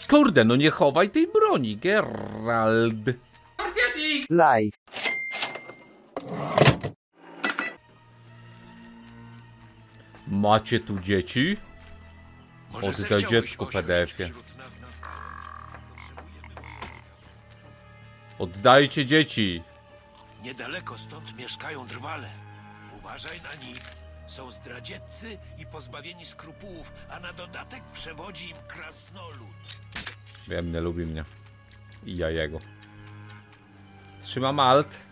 Kurde, no nie chowaj tej broni, Geralt. Live. Macie tu dzieci? Oddaj dziecko PDF-ie. Oddajcie dzieci. Niedaleko stąd mieszkają drwale. Uważaj na nich. Są zdradzieccy i pozbawieni skrupułów, a na dodatek przewodzi im krasnolud. Wiem, nie lubi mnie. I ja jego. Trzymam alt.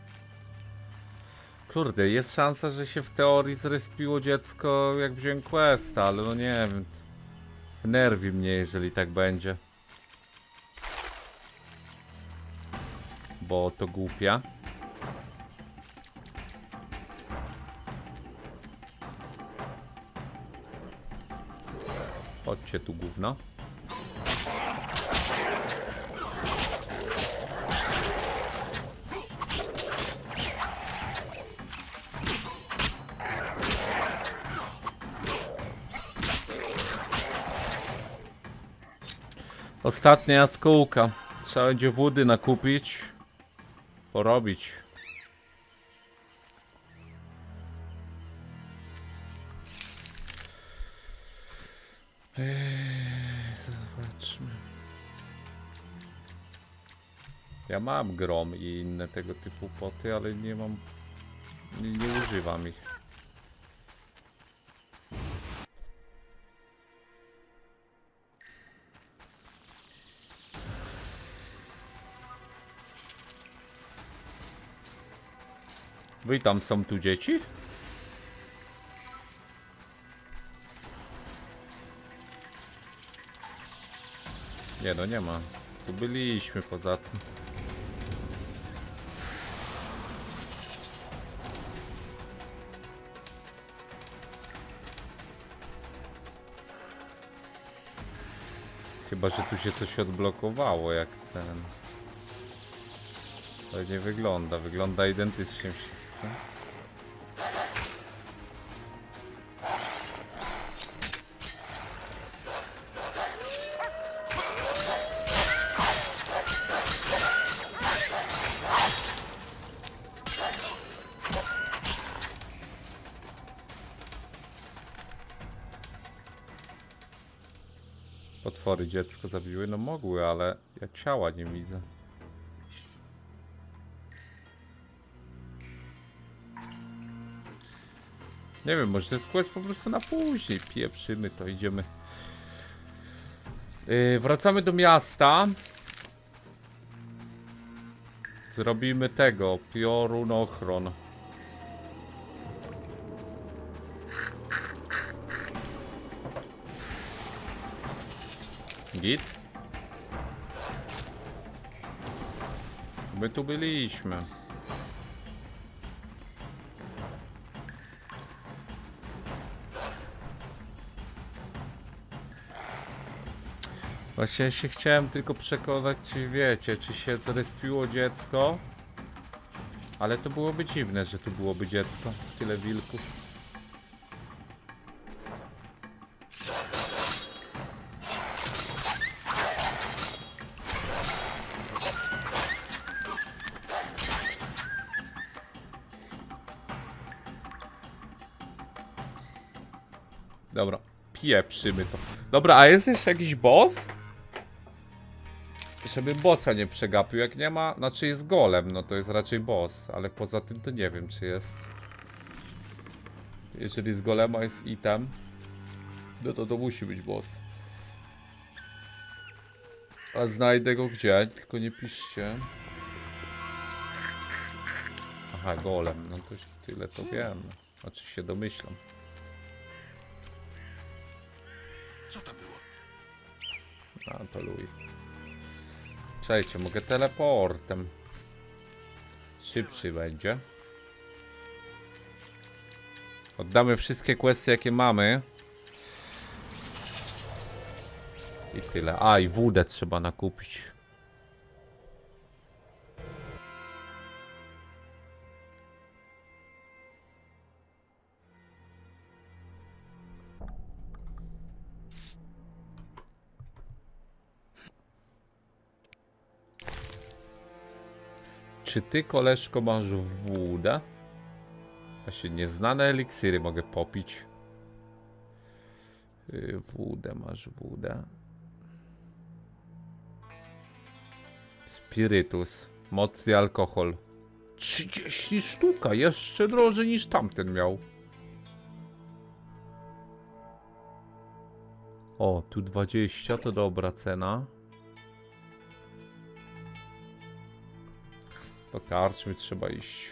Kurde, jest szansa, że się w teorii zrespiło dziecko, jak wziąłem questa, ale no nie wiem. Wnerwi mnie, jeżeli tak będzie. Bo to głupia. Chodźcie tu, gówno. Ostatnia jaskółka. Trzeba będzie wody nakupić. Porobić. Zobaczmy. Ja mam grom i inne tego typu poty, ale nie mam... Nie używam ich. Witam, są tu dzieci? Nie, no nie ma. Tu byliśmy poza tym. Chyba, że tu się coś odblokowało, jak ten... To nie wygląda. Wygląda identycznie wszystko. Potwory dziecko zabiły? No mogły, ale ja ciała nie widzę. Nie wiem, może to jest quest po prostu na później. Pieprzymy to, idziemy. Wracamy do miasta. Zrobimy tego, piorunochron. Git? My tu byliśmy. Właśnie się chciałem tylko przekonać, czy wiecie, czy się zrespiło dziecko. Ale to byłoby dziwne, że tu byłoby dziecko. Tyle wilków. Dobra, pieprzymy to. Dobra, a jest jeszcze jakiś boss? Żeby bossa nie przegapił, jak nie ma, znaczy jest golem, no to jest raczej boss, ale poza tym to nie wiem, czy jest. Jeżeli z golema jest item, no to musi być boss. A znajdę go gdzie? Tylko nie piszcie. Aha, golem, no to tyle to wiem. Znaczy się domyślam. Co to było? A, to luj. Czekajcie, mogę teleportem. Szybszy będzie. Oddamy wszystkie questy, jakie mamy. I tyle. A, i wódę trzeba nakupić. czy ty, koleżko, masz wódę? Właśnie nieznane eliksiry mogę popić. Wódę, masz wódę. Spirytus. Mocny alkohol. 30 sztuka, jeszcze drożej niż tamten miał. O, tu 20 to dobra cena. Do karczmy trzeba iść.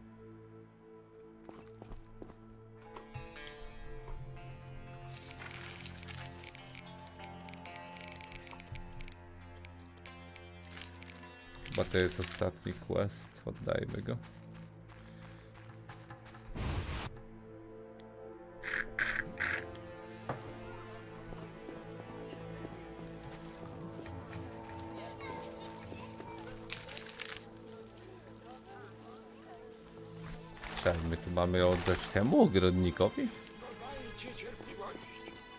Chyba to jest ostatni quest, oddajmy go. Czekaj, my tu mamy oddać temu ogrodnikowi? Dodajcie cierpliwości.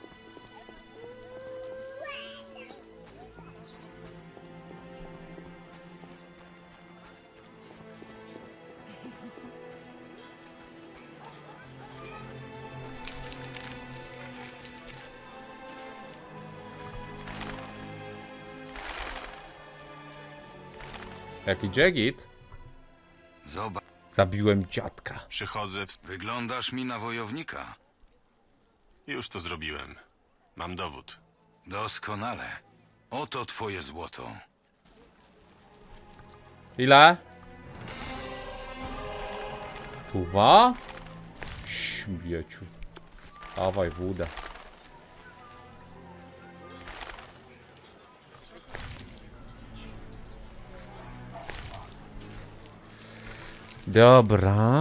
Jaki Jagit? Zobacz, Zabiłem dziadka. przychodzę Wyglądasz mi na wojownika. Już to zrobiłem. Mam dowód. Doskonale. Oto twoje złoto. Ile? 100? Śmieciu. Dawaj wódę. Dobra.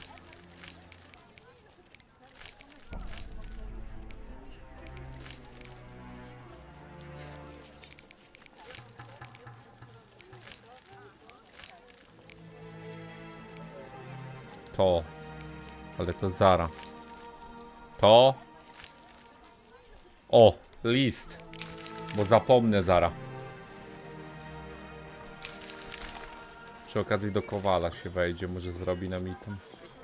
To. Ale to Zara. To. O, list. Bo zapomnę Zara. Przy okazji do Kowala się wejdzie, może zrobi nam item.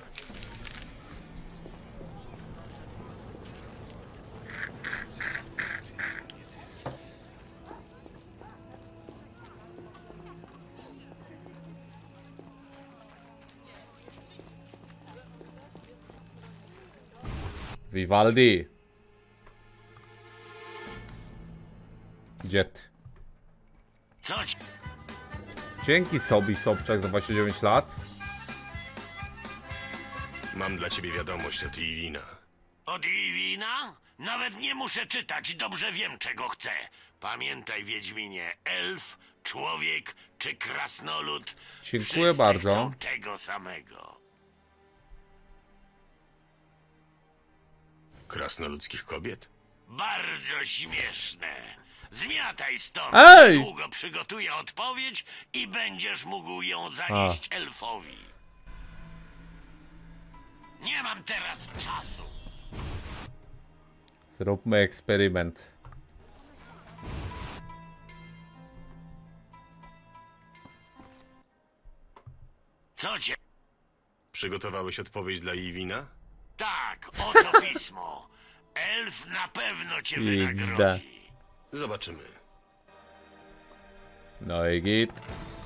Vivaldi. Jet. Co ci? Dzięki sobie, Sobczak, za 29 lat. Mam dla ciebie wiadomość od Iwina. Od Iwina? Nawet nie muszę czytać, dobrze wiem, czego chcę. Pamiętaj, Wiedźminie, elf, człowiek czy krasnolud. Dziękuję wszyscy bardzo. chcą tego samego. Krasnoludzkich kobiet? Bardzo śmieszne. Zmiataj stąd. Ej! Długo przygotuję odpowiedź i będziesz mógł ją zanieść elfowi. Nie mam teraz czasu. Zróbmy eksperyment. Co cię? Przygotowałeś odpowiedź dla Iwina? Tak, oto pismo. Elf na pewno cię XD. wynagrodzi. Zobaczymy. No i git.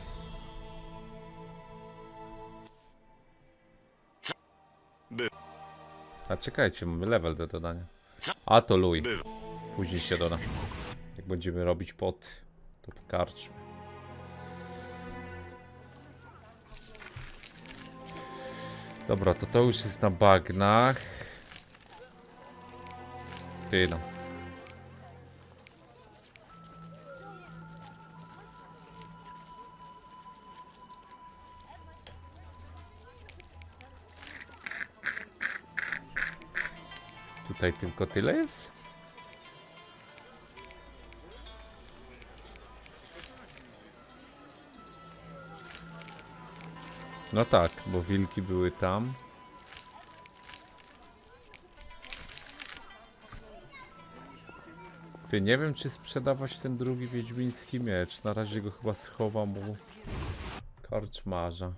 By- A czekajcie, mamy level do dodania. Co? A to luj. Bywa. Później się doda. Jak będziemy robić pot, to pokarczmy. Dobra, to już jest na bagnach. Ty no. Tutaj tylko tyle jest? No tak, bo wilki były tam. Ty, nie wiem, czy sprzedawać ten drugi wiedźmiński miecz. Na razie go chyba schowam, bo Karczmarza.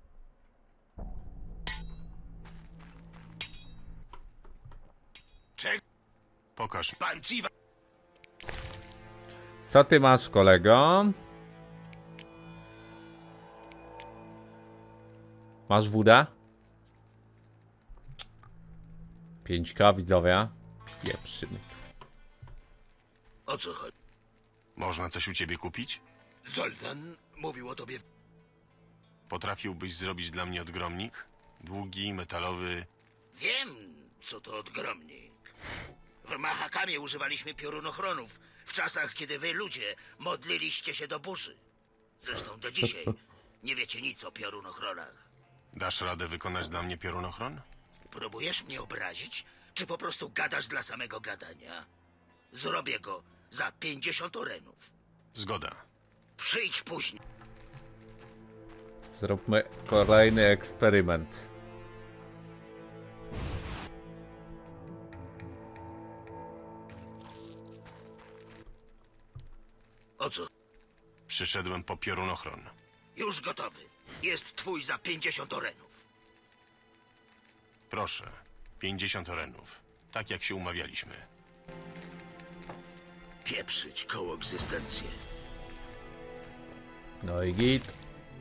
Pokaż. Pan Chiva! Co ty masz, kolego? Masz wódę? 5K, widzowie. Pieprzymy. O co chodzi? Można coś u ciebie kupić? Zoltan mówił o tobie. Potrafiłbyś zrobić dla mnie odgromnik? Długi, metalowy... Wiem, co to odgromnik. W Mahakamie używaliśmy piorunochronów w czasach, kiedy wy, ludzie, modliliście się do burzy. Zresztą do dzisiaj nie wiecie nic o piorunochronach. Dasz radę wykonać dla mnie piorunochron? Próbujesz mnie obrazić, czy po prostu gadasz dla samego gadania? Zrobię go za 50 orenów. Zgoda. Przyjdź później. Zróbmy kolejny eksperyment. O co? Przyszedłem po piorunochron. Już gotowy. Jest twój za 50 orenów. Proszę. 50 orenów. Tak jak się umawialiśmy. Pieprzyć koło egzystencję. No i git.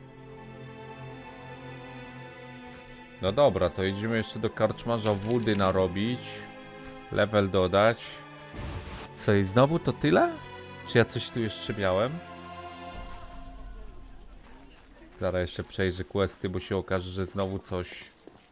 No dobra, to idziemy jeszcze do karczmarza wody narobić. Level dodać. Co i znowu to tyle? Czy ja coś tu jeszcze miałem? Zaraz jeszcze przejrzę questy, bo się okaże, że znowu coś.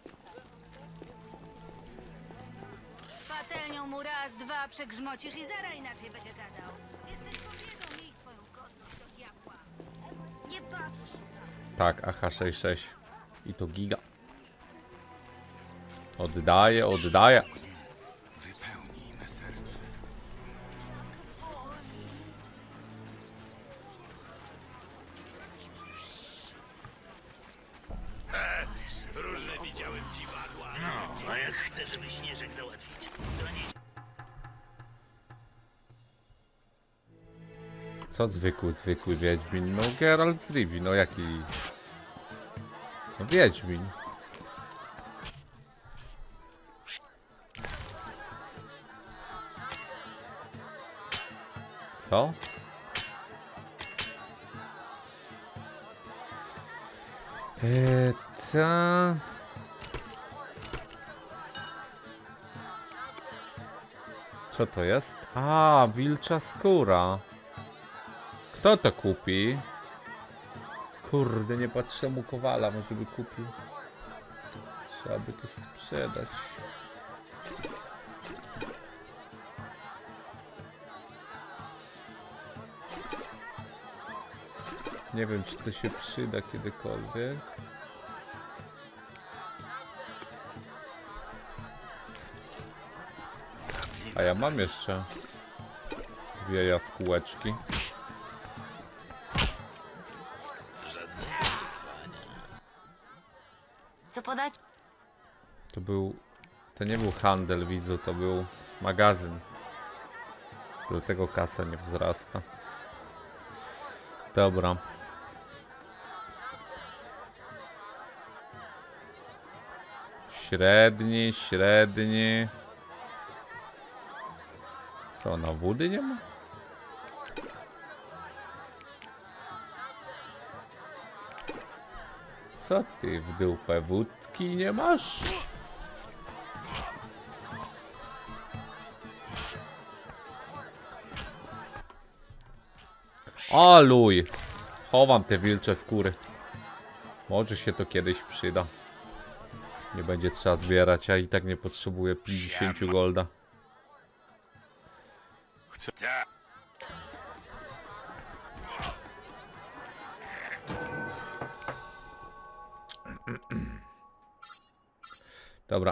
Patelnią mu raz, dwa przegrzmocisz i zaraz inaczej będzie gadał. Jesteś kobietą, miej swoją godność do diabła. Nie bawisz się. Tak, AH66. I to giga. Oddaję, oddaję. Wypełnij me serce. Różne widziałem dziwadła. No, a jak chcę, żeby śnieżek załatwić, to nie... Co zwykły Wiedźmin? No Geralt z Rivi, no jaki... No Wiedźmin. Co? Ta... Co to jest? A, wilcza skóra. Kto to kupi? Kurde, nie patrzę mu kowala, może by kupił. Trzeba by to sprzedać. Nie wiem, czy to się przyda kiedykolwiek. A ja mam jeszcze dwie jaskółeczki. Co podać? To był... To nie był handel wizu, to był magazyn. Dlatego kasa nie wzrasta. Dobra. Średni. Co, na wody nie ma? Co ty w dupę, wódki nie masz? O luj! Chowam te wilcze skóry. Może się to kiedyś przyda. Nie będzie trzeba zbierać, ja i tak nie potrzebuję 50 golda. Chcę... Dobra.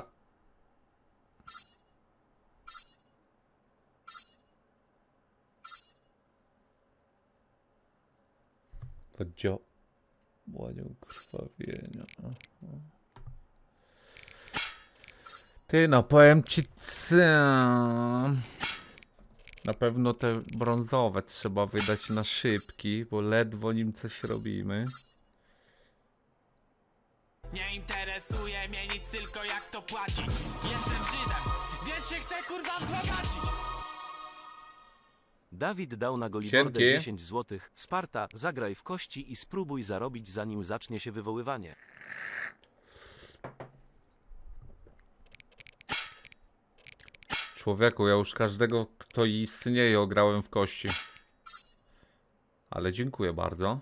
Działaniu krwawienia. Aha. Ty, no powiem ci co. Na pewno te brązowe trzeba wydać na szybki, bo ledwo nim coś robimy. Nie interesuje mnie nic, tylko jak to płacić. Jestem Żydem, więc się chcę kurwa wzbogacić. Dawid dał na Golibordę Dzięki. 10 zł. Sparta, zagraj w kości i spróbuj zarobić, zanim zacznie się wywoływanie. Człowieku, ja już każdego, kto istnieje, ograłem w kości. Ale dziękuję bardzo.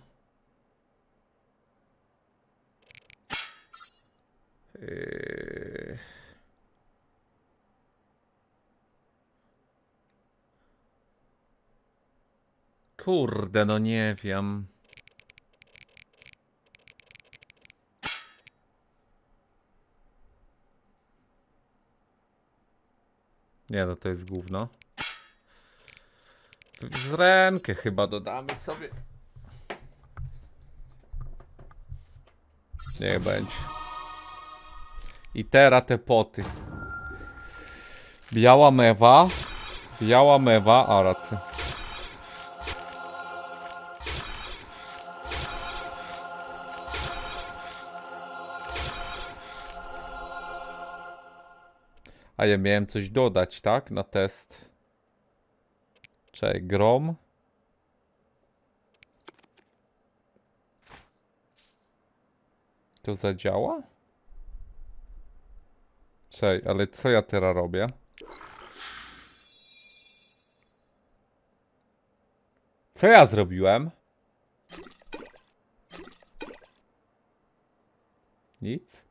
Kurde, no nie wiem. Nie, no to jest gówno. Z rękę chyba dodamy sobie. Niech będzie. I teraz te poty. Biała mewa. Biała mewa, a racja. A ja miałem coś dodać, tak? Na test. Czekaj, grom. To zadziała? Czekaj, ale co ja teraz robię? Co ja zrobiłem? Nic?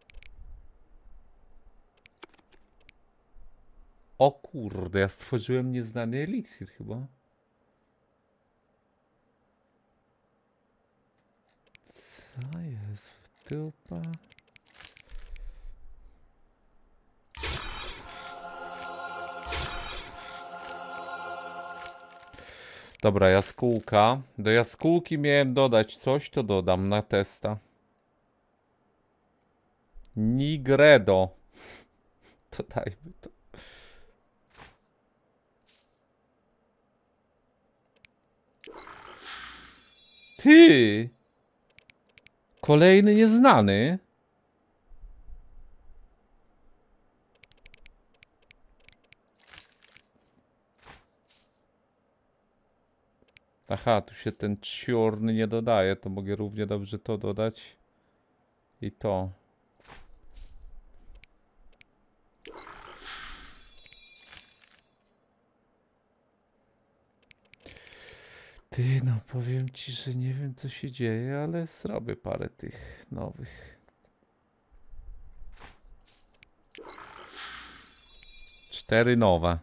O kurde, ja stworzyłem nieznany eliksir chyba. Co jest w dupa? Dobra, jaskółka. Do jaskółki miałem dodać coś, to dodam na testa. Nigredo. To dajmy to. Ty! Kolejny nieznany. Aha, tu się ten czarny nie dodaje, to mogę równie dobrze to dodać. I to. Ty, no powiem ci, że nie wiem co się dzieje, ale zrobię parę tych nowych. 4 nowe.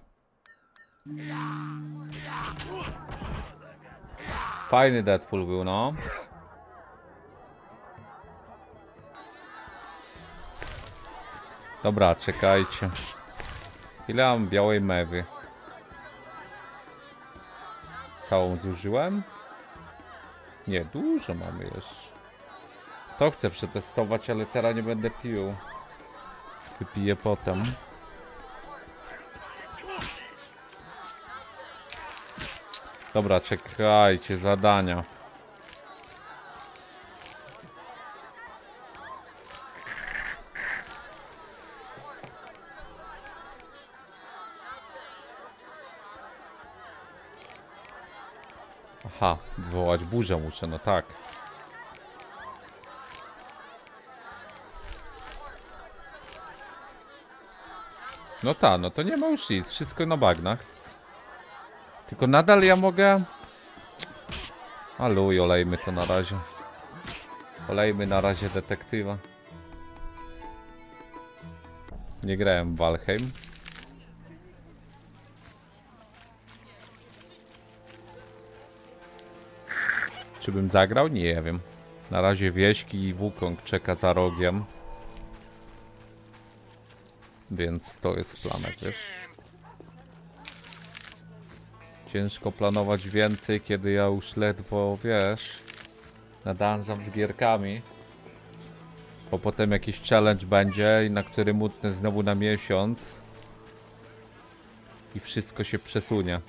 Fajny Deadpool był, no. Dobra, czekajcie. Ile mam białej mewy? Całą zużyłem? Nie, dużo mamy jeszcze. To chcę przetestować, ale teraz nie będę pił. Wypiję potem. Dobra, czekajcie, zadania. Aha, wywołać burzę muszę, no tak. No tak, no to nie ma już nic, wszystko na bagnach. Tylko nadal ja mogę... Aluj, olejmy to na razie. Olejmy na razie detektywa. Nie grałem w Valheim. Czy bym zagrał? Nie wiem. Na razie Wieśki i Wukong czeka za rogiem. Więc to jest planek, wiesz. Ciężko planować więcej, kiedy ja już ledwo, wiesz, nadążam z gierkami. Bo potem jakiś challenge będzie, na który mutnę znowu na miesiąc. I wszystko się przesunie.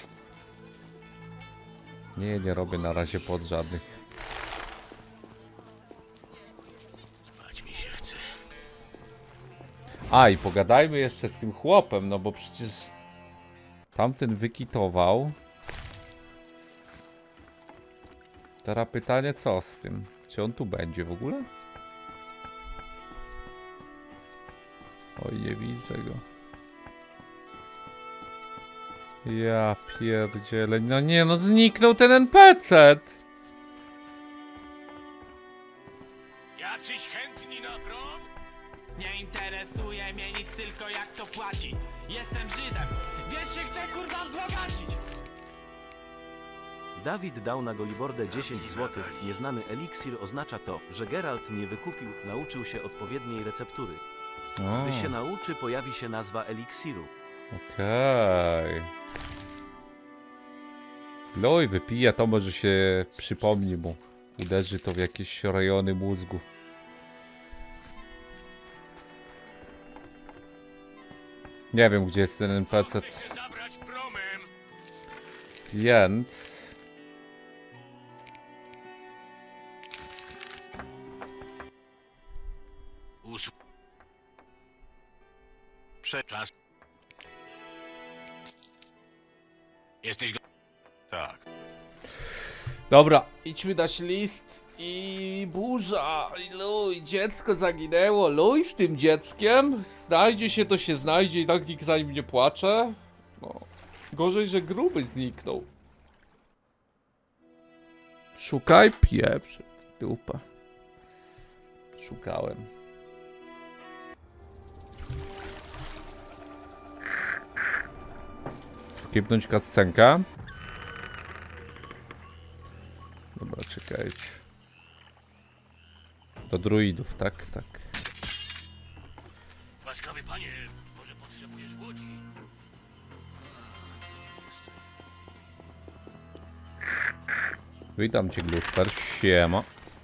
Nie robię na razie pod żadnych. Spać mi się chce. A i pogadajmy jeszcze z tym chłopem, no bo przecież tamten wykitował. Teraz pytanie, co z tym? Czy on tu będzie w ogóle? Oj, nie widzę go. Ja pierdzielę, no nie, no zniknął ten NPC. Jacyś chętni na prom? Nie interesuje mnie nic, tylko jak to płaci. Jestem Żydem, więc się chcę kurwa wzbogacić. Dawid dał na Golibordę 10 zł. Nieznany eliksir oznacza to, że Geralt nie wykupił, nauczył się odpowiedniej receptury. Gdy się nauczy, pojawi się nazwa eliksiru. Okej. Loj wypija to, może się przypomni mu. Uderzy to w jakieś rejony mózgu. Nie wiem, gdzie jest ten NPC. Więc... Czas. Jesteś go... Tak. Dobra, idźmy dać list i burza. I luj, dziecko zaginęło. Luj z tym dzieckiem. Znajdzie się, to się znajdzie i tak nikt za nim nie płacze. No. Gorzej, że gruby zniknął. Szukaj pieprz. Dupa. Szukałem. Skipnąć cutscenkę. Dobra, czekajcie. Do druidów, tak, tak. Łaskawy panie, może potrzebujesz łodzi? Witam cię, Gluster. Siema.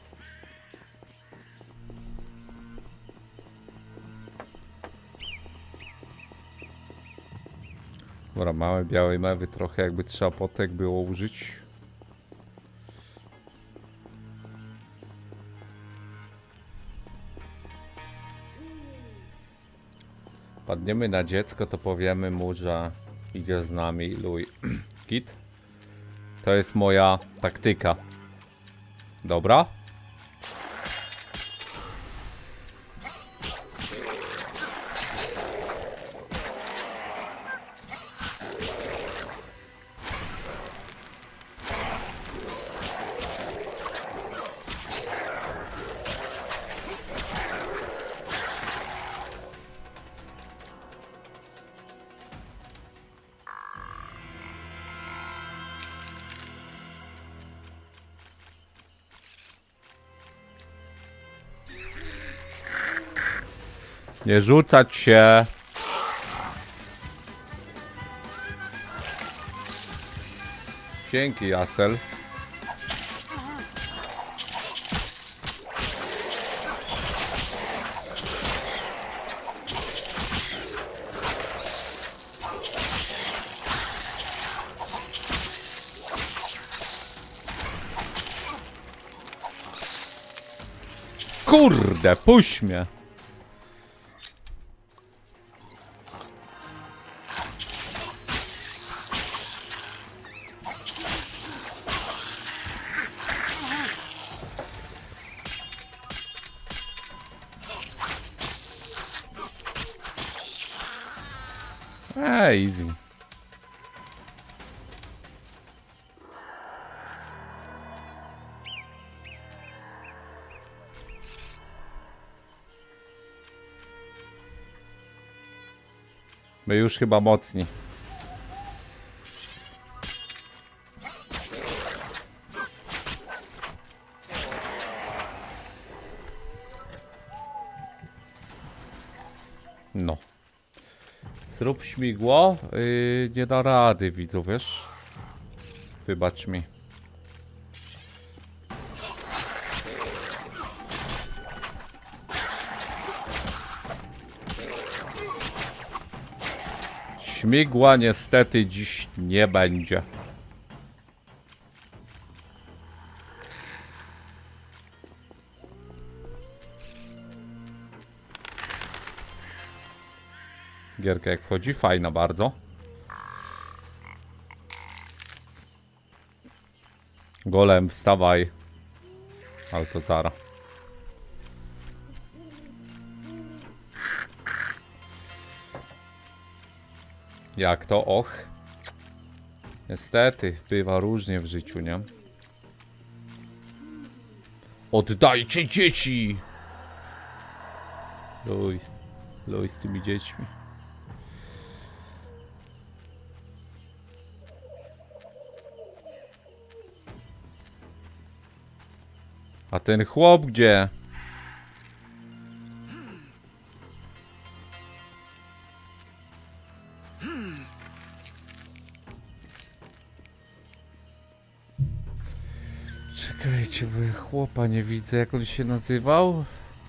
Dobra, małe białej mewy trochę jakby trzeba potek było użyć. Padniemy na dziecko, to powiemy mu, że idzie z nami luj. Kit? To jest moja taktyka. Dobra? Nie rzucać się. Dzięki, Jasel. Kurde, puść mnie. Easy. My już chyba mocni. No. Zrób śmigło. Nie da rady, widzów, wiesz? Wybacz mi. Śmigła niestety dziś nie będzie. Gierka jak wchodzi, fajna bardzo. Golem, wstawaj. Altozara. Jak to? Och. Niestety, bywa różnie w życiu, nie? Oddajcie dzieci! Luj z tymi dziećmi. A ten chłop gdzie? Czekajcie, bo ja chłopa nie widzę, jak on się nazywał.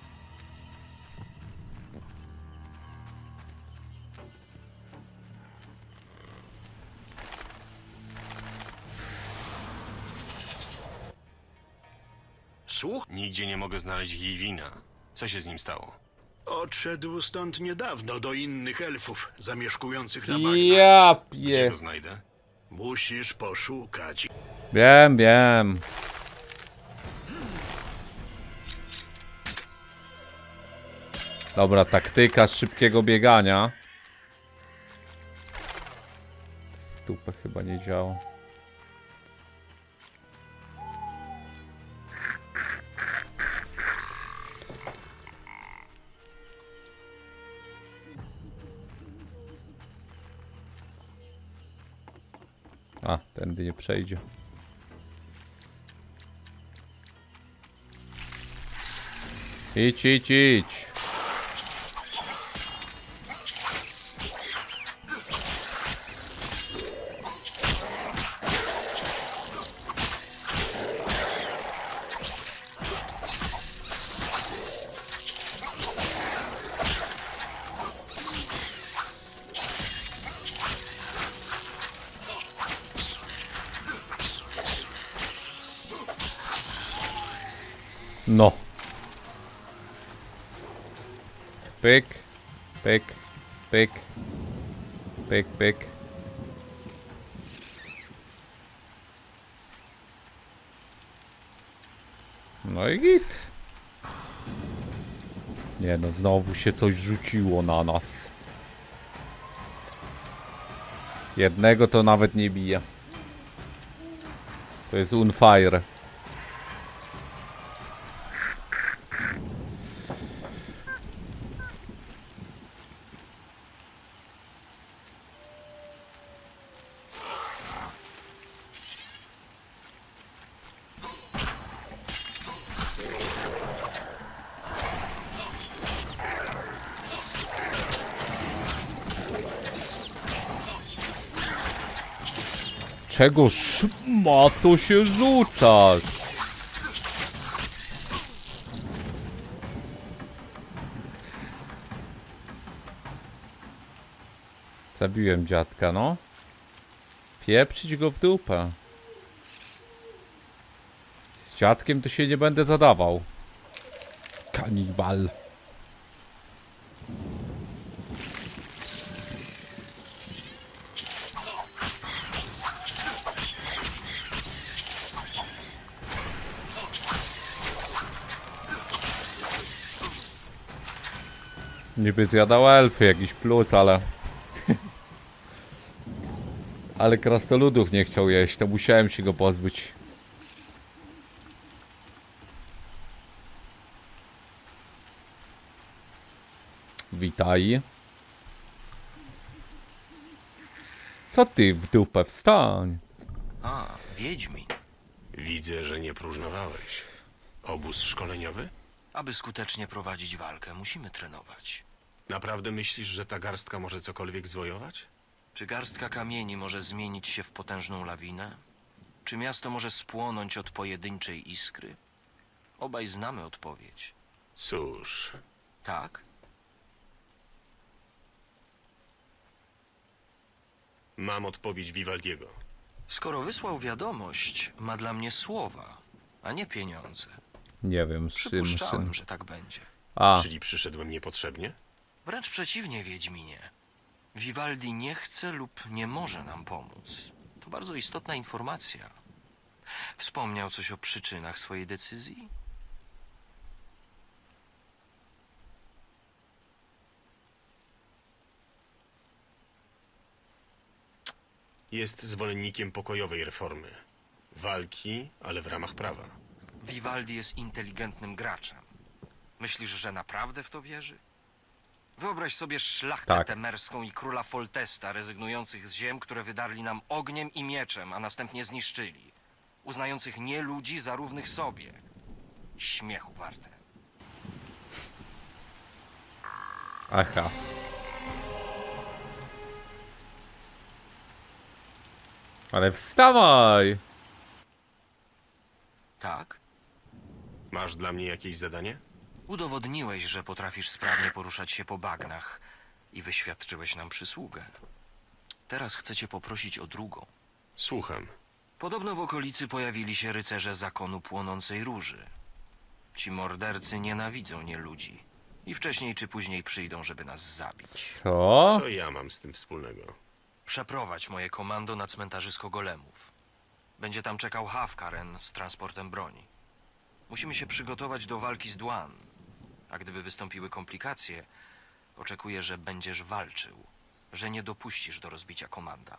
Słuch? Nigdzie nie mogę znaleźć Hiwina. Co się z nim stało? Odszedł stąd niedawno do innych elfów zamieszkujących na bagnach. Ja Gdzie go znajdę? Musisz poszukać. Wiem, wiem. Dobra, taktyka szybkiego biegania. W dupę chyba nie działa. A, tędy nie przejdzie. Idź, idź, idź. No. Pyk, pyk, pyk, pyk, pyk. No i git. Nie no, znowu się coś rzuciło na nas. Jednego to nawet nie bije. To jest Unfire. Czego ma to się rzucać? Zabiłem dziadka, no. Pieprzyć go w dupę. Z dziadkiem to się nie będę zadawał. Kanibal. Niby zjadał elfy, jakiś plus, ale... ale krasnoludów nie chciał jeść, to musiałem się go pozbyć. Witaj. Co ty w dupę? Wstań. A, Wiedźmin. Widzę, że nie próżnowałeś. Obóz szkoleniowy? Aby skutecznie prowadzić walkę, musimy trenować. Naprawdę myślisz, że ta garstka może cokolwiek zwojować? Czy garstka kamieni może zmienić się w potężną lawinę? Czy miasto może spłonąć od pojedynczej iskry? Obaj znamy odpowiedź. Cóż... Tak? Mam odpowiedź Vivaldiego. Skoro wysłał wiadomość, ma dla mnie słowa, a nie pieniądze. Nie wiem, z czym... Przypuszczałem, że tak będzie. A. Czyli przyszedłem niepotrzebnie? Wręcz przeciwnie, Wiedźminie. Vivaldi nie chce lub nie może nam pomóc. To bardzo istotna informacja. Wspomniał coś o przyczynach swojej decyzji? Jest zwolennikiem pokojowej reformy. Walki, ale w ramach prawa. Vivaldi jest inteligentnym graczem. Myślisz, że naprawdę w to wierzy? Wyobraź sobie szlachtę temerską i króla Foltesta, rezygnujących z ziem, które wydarli nam ogniem i mieczem, a następnie zniszczyli. Uznających nie ludzi za równych sobie. Śmiechu warte. Aha. Ale wstawaj! Tak? Masz dla mnie jakieś zadanie? Udowodniłeś, że potrafisz sprawnie poruszać się po bagnach i wyświadczyłeś nam przysługę. Teraz chcę cię poprosić o drugą. Słucham. Podobno w okolicy pojawili się rycerze zakonu płonącej róży. Ci mordercy nienawidzą nieludzi i wcześniej czy później przyjdą, żeby nas zabić. Co? Co ja mam z tym wspólnego? Przeprowadź moje komando na cmentarzysko golemów. Będzie tam czekał Hafkaren z transportem broni. Musimy się przygotować do walki z Dwan. A gdyby wystąpiły komplikacje, oczekuję, że będziesz walczył. Że nie dopuścisz do rozbicia komanda.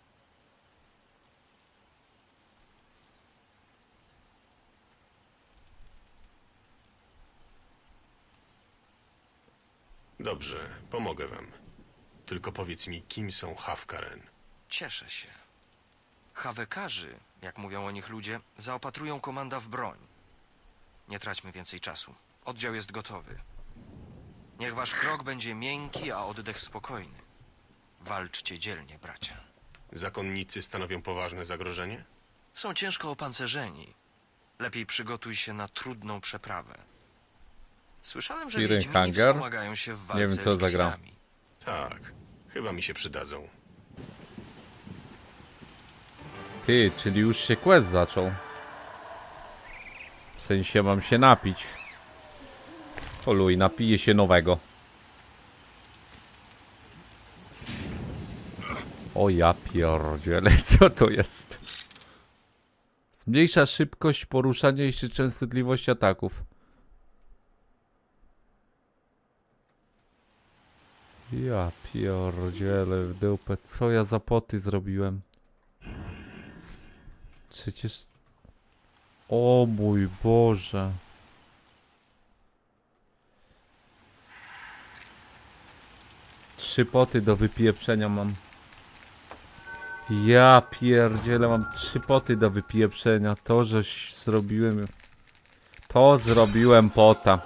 Dobrze, pomogę wam. Tylko powiedz mi, kim są Hafkaren? Cieszę się. Hawekarzy, jak mówią o nich ludzie, zaopatrują komanda w broń. Nie traćmy więcej czasu. Oddział jest gotowy. Niech wasz krok będzie miękki, a oddech spokojny. Walczcie dzielnie, bracia. Zakonnicy stanowią poważne zagrożenie? Są ciężko opancerzeni. Lepiej przygotuj się na trudną przeprawę. Słyszałem, że Kirin wiedźmini Hanger? wspomagają się w walce Nie wiem, co zagram. eliksirami. Tak, chyba mi się przydadzą. Ty, czyli już się quest zaczął. W sensie mam się napić. Oluj, napiję się nowego. O ja pierdzielę, co to jest? Zmniejsza szybkość poruszania i częstotliwość ataków. Ja pierdzielę w dupę, co ja za poty zrobiłem? Przecież... O mój Boże. Trzy poty do wypieprzenia mam. Ja pierdzielę, mam 3 poty do wypieprzenia. To, żeś zrobiłem... To zrobiłem pota.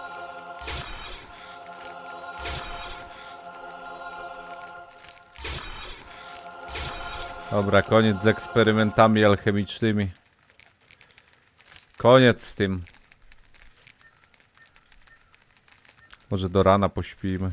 Dobra, koniec z eksperymentami alchemicznymi. Koniec z tym. Może do rana pośpimy.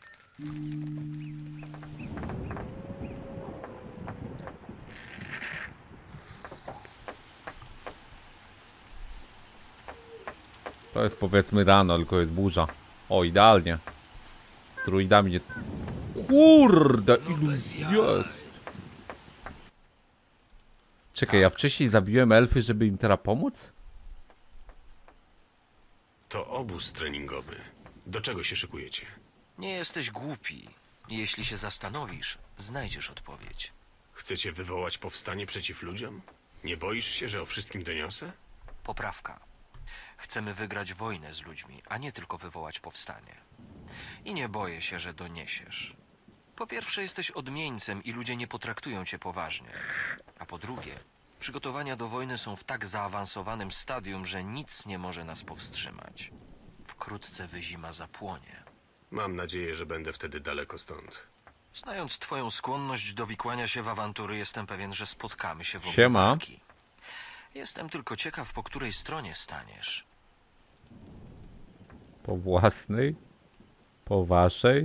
To jest powiedzmy rano, tylko jest burza. O, idealnie. Z druidami nie... Kurde, ilu jest. Czekaj, ja wcześniej zabiłem elfy, żeby im teraz pomóc? To obóz treningowy. Do czego się szykujecie? Nie jesteś głupi. Jeśli się zastanowisz, znajdziesz odpowiedź. Chcecie wywołać powstanie przeciw ludziom? Nie boisz się, że o wszystkim doniosę? Poprawka. Chcemy wygrać wojnę z ludźmi, a nie tylko wywołać powstanie. I nie boję się, że doniesiesz. Po pierwsze, jesteś odmieńcem i ludzie nie potraktują cię poważnie. A po drugie, przygotowania do wojny są w tak zaawansowanym stadium, że nic nie może nas powstrzymać. Wkrótce wyzima zapłonie. Mam nadzieję, że będę wtedy daleko stąd. Znając twoją skłonność do wikłania się w awantury, jestem pewien, że spotkamy się w ogóle Siema. walki. Jestem tylko ciekaw, po której stronie staniesz. Po własnej? Po waszej?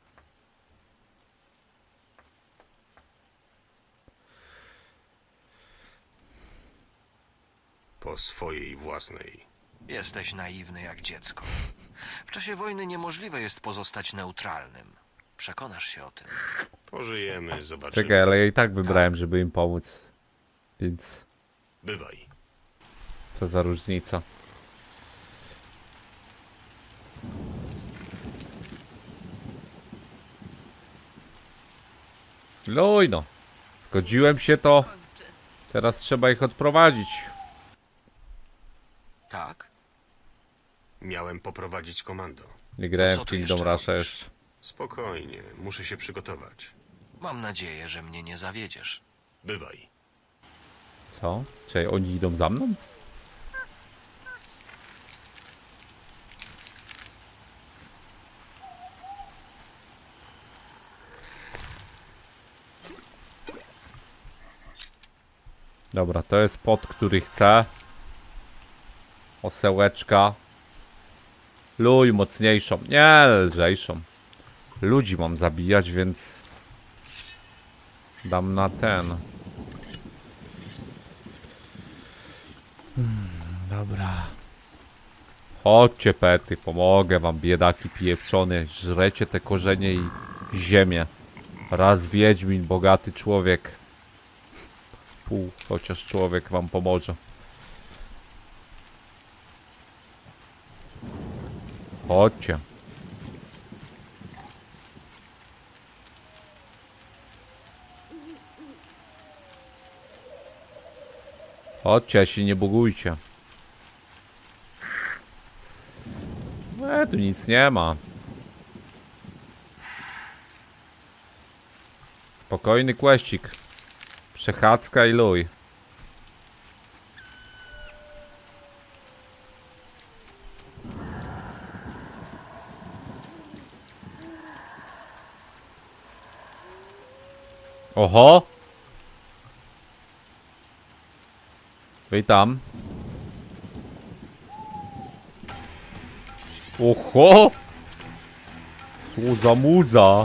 Po swojej własnej. Jesteś naiwny jak dziecko. W czasie wojny niemożliwe jest pozostać neutralnym. Przekonasz się o tym. Pożyjemy, zobaczymy. Czekaj, ale ja i tak wybrałem, żeby im pomóc. Więc Bywaj. co za różnica. Luj no. Zgodziłem się to. Teraz trzeba ich odprowadzić. Tak? Miałem poprowadzić komando. Nie grałem co w tu Kingdom jeszcze Rusha robisz? jeszcze. Spokojnie, muszę się przygotować. Mam nadzieję, że mnie nie zawiedziesz. Bywaj. Co? Czekaj, oni idą za mną? Dobra, to jest pot, który chcę. Osełeczka. Luj mocniejszą. Nie, lżejszą. Ludzi mam zabijać, więc dam na ten. Dobra. Chodźcie, pety, pomogę wam, biedaki pieprzone. Żrecie te korzenie i ziemię. Raz wiedźmin, bogaty człowiek. Pół, chociaż człowiek wam pomoże. Chodźcie. Chodźcie, się nie bugujcie. Tu nic nie ma. Spokojny kłeścik. Przechadzka i luj. Oho! Witam. Oho! Co za muza!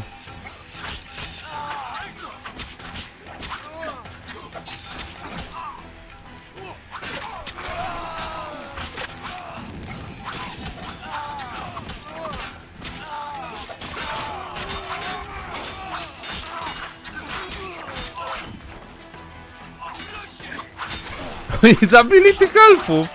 Oni zabili tych elfów!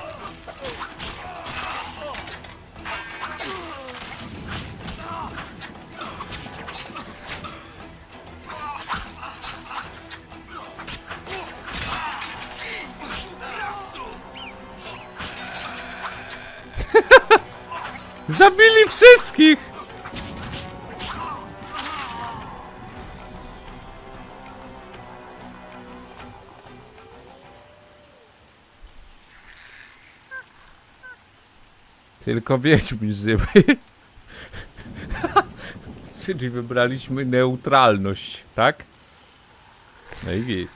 Zabili wszystkich! Tylko wiedźmin żywy. Czyli wybraliśmy neutralność, tak? No i git.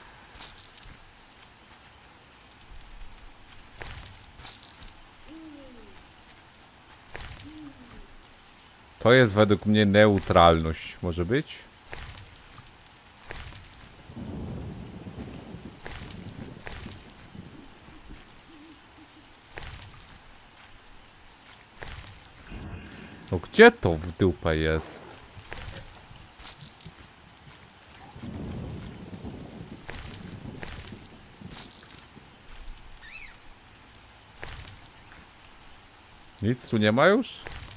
To jest według mnie neutralność. Może być? No gdzie to w dupę jest? Nic tu nie ma już?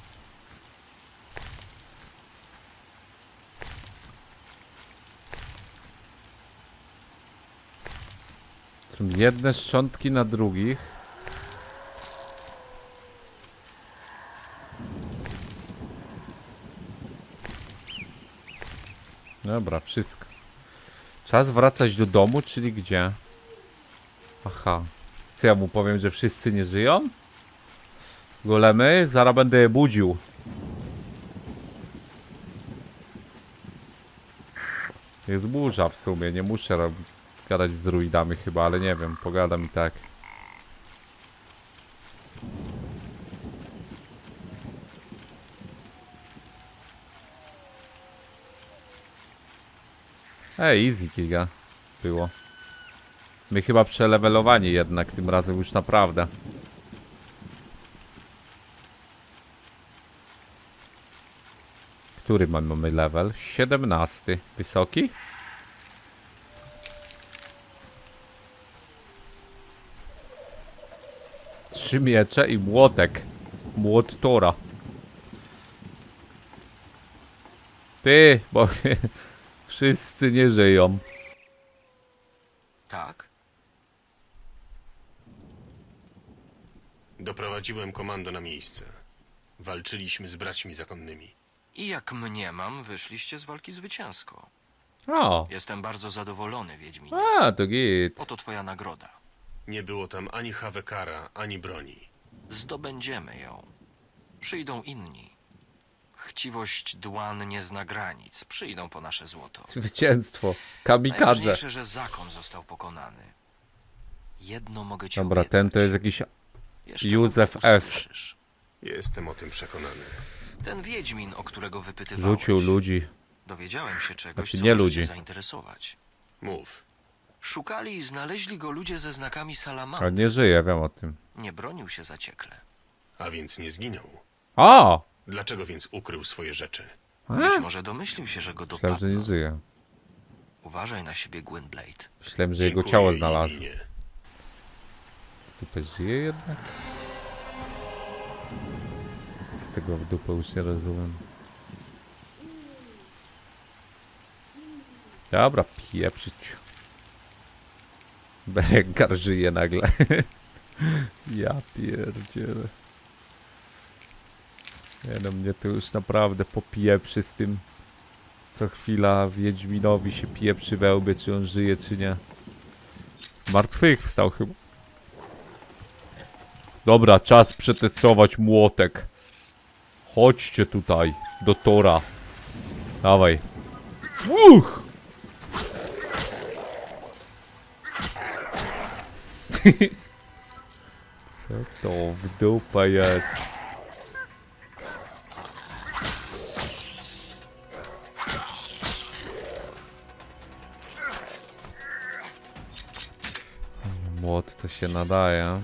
Są jedne szczątki na drugich. Dobra, wszystko. Czas wracać do domu, czyli gdzie? Aha. Co ja mu powiem, że wszyscy nie żyją? Golemy? Zaraz będę je budził. Jest burza w sumie, nie muszę gadać z druidami chyba, ale nie wiem, pogadam i tak. Easy giga było. My chyba przelewelowani jednak tym razem już naprawdę. Który mamy level? 17. Wysoki? Trzy miecze i młotek. Młot Tora. Ty, bo wszyscy nie żyją. Tak? Doprowadziłem komando na miejsce. Walczyliśmy z braćmi zakonnymi. I jak mniemam, wyszliście z walki zwycięsko. O, Jestem bardzo zadowolony, Wiedźminie. a to git. Oto twoja nagroda. Nie było tam ani Hawekara, ani broni. Zdobędziemy ją. Przyjdą inni. Chciwość Dłan nie zna granic. Przyjdą po nasze złoto. Zwycięstwo. Kamikadze. Najważniejsze, że zakon został pokonany. Jedno mogę ci Dobra, obiecać. ten to jest jakiś Jeszcze Józef o tym S. usłyszysz. Jestem o tym przekonany. Ten Wiedźmin, o którego wypytywałeś. Rzucił ludzi. Dowiedziałem się czegoś, Znaczy, co nie może ludzi. cię zainteresować. Mów. Szukali i znaleźli go ludzie ze znakami salamandry. On nie żyje, wiem o tym. Nie bronił się zaciekle. A więc nie zginął. O! Dlaczego więc ukrył swoje rzeczy? Być może domyślił się, że go Myślałem, że nie dopadną. żyje. Uważaj na siebie, Gwynblade. Myślałem, że jego Dziękuję ciało i znalazł. winie. Tutaj żyje jednak? Z tego w dupę już nie rozumiem. Dobra, pieprzyć. Berenkar żyje nagle. Ja pierdzielę. Nie no, mnie to już naprawdę popieprzy z tym. Co chwila Wiedźminowi się pieprzy we łbie, czy on żyje, czy nie. Z martwych wstał chyba. Dobra, czas przetestować młotek. Chodźcie tutaj, do Tora. Dawaj. Uch! Co to w dupę jest? Młot to się nadaje.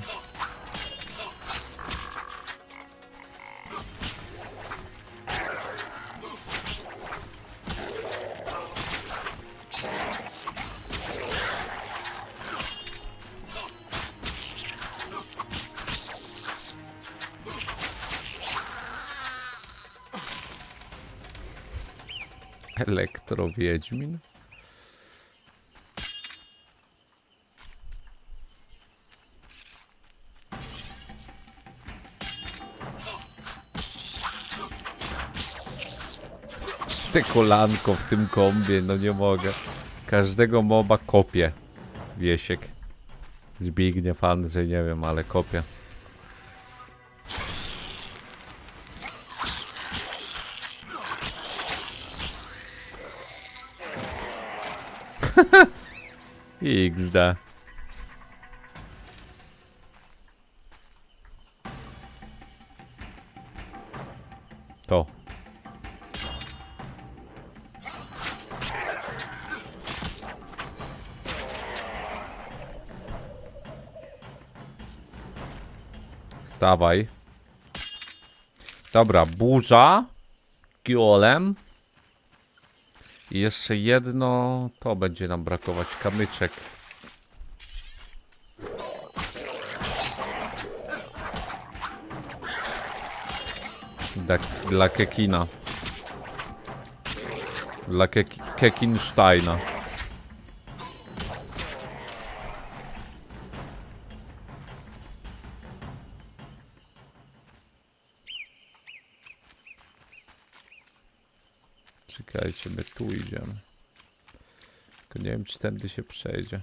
Elektrowiedźmin? Te kolanko w tym kombie, no nie mogę. Każdego moba kopię. Wiesiek. Zbigniew, Andrzej, nie wiem, ale kopię. XD. To. Wstawaj. Dobra, burza. Golem. I jeszcze jedno, to będzie nam brakować, kamyczek. Dla Kekina. Dla Kekinsteina. Czekajcie, my tu idziemy. Tylko nie wiem, czy tędy się przejdzie.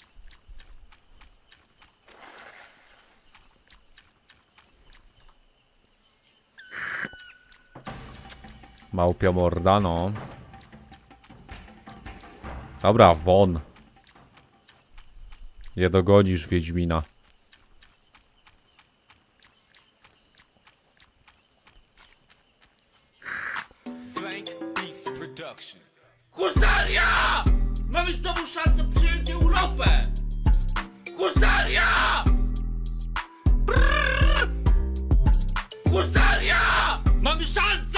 Małpia morda, no. Dobra, won. Nie dogonisz Wiedźmina. Husaria! Mamy znowu szansę przyjąć Europę! Husaria! Brrr! Husaria! Mamy szansę!